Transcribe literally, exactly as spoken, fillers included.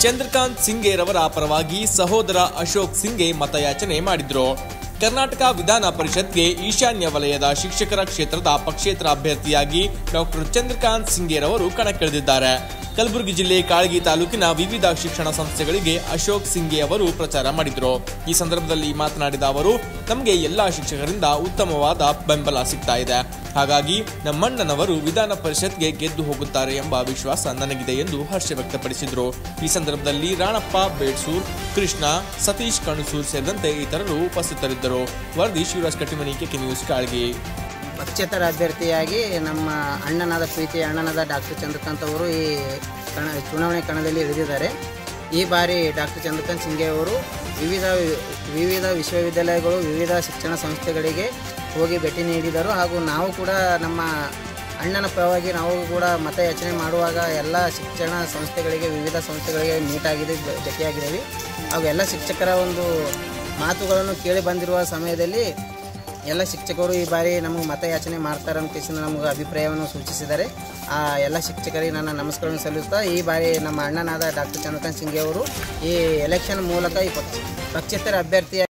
ಚಂದ್ರಕಾಂತ್ ಸಿಂಗೇರವರ ಪರವಾಗಿ ಸಹೋದರ ಅಶೋಕ್ ಸಿಂಗೆ ಮತಯಾಚನೆ ಮಾಡಿದ್ರು. ಕರ್ನಾಟಕ ವಿಧಾನ ಪರಿಷತ್ಗೆ ಈಶಾನ್ಯ ವಲಯದ ಶಿಕ್ಷಕರ ಕ್ಷೇತ್ರದ ಪಕ್ಷೇತರ ಅಭ್ಯರ್ಥಿಯಾಗಿ ಡಾಕ್ಟರ್ ಚಂದ್ರಕಾಂತ್ ಸಿಂಗೇರವರು ಕಣಕ್ಕಿಳಿದಿದ್ದಾರೆ. ಕಲಬುರಗಿ ಜಿಲ್ಲೆ ಕಾಳಗಿ ತಾಲೂಕಿನ ವಿವಿಧ ಶಿಕ್ಷಣ ಸಂಸ್ಥೆಗಳಿಗೆ ಅಶೋಕ್ ಸಿಂಗೆ ಅವರು ಪ್ರಚಾರ ಮಾಡಿದರು. ಈ ಸಂದರ್ಭದಲ್ಲಿ ಮಾತನಾಡಿದ ಅವರು, ನಮಗೆ ಎಲ್ಲಾ ಶಿಕ್ಷಕರಿಂದ ಉತ್ತಮವಾದ ಬೆಂಬಲ ಸಿಗ್ತಾ ಇದೆ. ಹಾಗಾಗಿ ನಮ್ಮಣ್ಣನವರು ವಿಧಾನ ಪರಿಷತ್ಗೆ ಗೆದ್ದು ಹೋಗುತ್ತಾರೆ ಎಂಬ ವಿಶ್ವಾಸ ನನಗಿದೆ ಎಂದು ಹರ್ಷ ವ್ಯಕ್ತಪಡಿಸಿದರು. ಈ ಸಂದರ್ಭದಲ್ಲಿ ರಾಣಪ್ಪ ಬೇಡ್ಸೂರ್, ಕೃಷ್ಣ, ಸತೀಶ್ ಕಣಸೂರ್ ಸೇರಿದಂತೆ ಇತರರು ಉಪಸ್ಥಿತರಿದ್ದರು. ವರದಿ ಶಿವರಾಜ್ ಕಟ್ಟಿಮನಿ, ಕೆಕೆ ನ್ಯೂಸ್, ಕಾಳಗಿ. ಪಕ್ಷೇತರ ಅಭ್ಯರ್ಥಿಯಾಗಿ ನಮ್ಮ ಅಣ್ಣನಾದ ಪ್ರೀತಿಯ ಅಣ್ಣನಾದ ಡಾಕ್ಟರ್ ಚಂದ್ರಕಾಂತ್ ಅವರು ಈ ಕಣ ಚುನಾವಣೆ ಕಣದಲ್ಲಿ ಇಳಿದಿದ್ದಾರೆ. ಈ ಬಾರಿ ಡಾಕ್ಟರ್ ಚಂದ್ರಕಾಂತ್ ಸಿಂಗೆ ಅವರು ವಿವಿಧ ವಿವಿಧ ವಿಶ್ವವಿದ್ಯಾಲಯಗಳು, ವಿವಿಧ ಶಿಕ್ಷಣ ಸಂಸ್ಥೆಗಳಿಗೆ ಹೋಗಿ ಭೇಟಿ ನೀಡಿದರು. ಹಾಗೂ ನಾವು ಕೂಡ ನಮ್ಮ ಅಣ್ಣನ ಪರವಾಗಿ ನಾವು ಕೂಡ ಮತಯಾಚನೆ ಮಾಡುವಾಗ ಎಲ್ಲ ಶಿಕ್ಷಣ ಸಂಸ್ಥೆಗಳಿಗೆ, ವಿವಿಧ ಸಂಸ್ಥೆಗಳಿಗೆ ಮೀಟ್ ಆಗಿದೆ, ಭೇಟಿಯಾಗಿದ್ದೇವೆ. ಹಾಗೂ ಎಲ್ಲ ಶಿಕ್ಷಕರ ಒಂದು ಮಾತುಗಳನ್ನು ಕೇಳಿ ಬಂದಿರುವ ಸಮಯದಲ್ಲಿ ಎಲ್ಲ ಶಿಕ್ಷಕರು ಈ ಬಾರಿ ನಮಗೆ ಮತಯಾಚನೆ ಮಾಡ್ತಾರೆ ಅಂತ ನಮಗೆ ಅಭಿಪ್ರಾಯವನ್ನು ಸೂಚಿಸಿದ್ದಾರೆ. ಆ ಎಲ್ಲ ಶಿಕ್ಷಕರಿಗೆ ನನ್ನ ನಮಸ್ಕಾರವನ್ನು ಸಲ್ಲಿಸುತ್ತಾ, ಈ ಬಾರಿ ನಮ್ಮ ಅಣ್ಣನಾದ ಡಾಕ್ಟರ್ ಚಂದ್ರಕಾಂತ್ ಸಿಂಗೆ ಅವರು ಈ ಎಲೆಕ್ಷನ್ ಮೂಲಕ ಈ ಪಕ್ಷ ಪಕ್ಷೇತರ ಅಭ್ಯರ್ಥಿಯ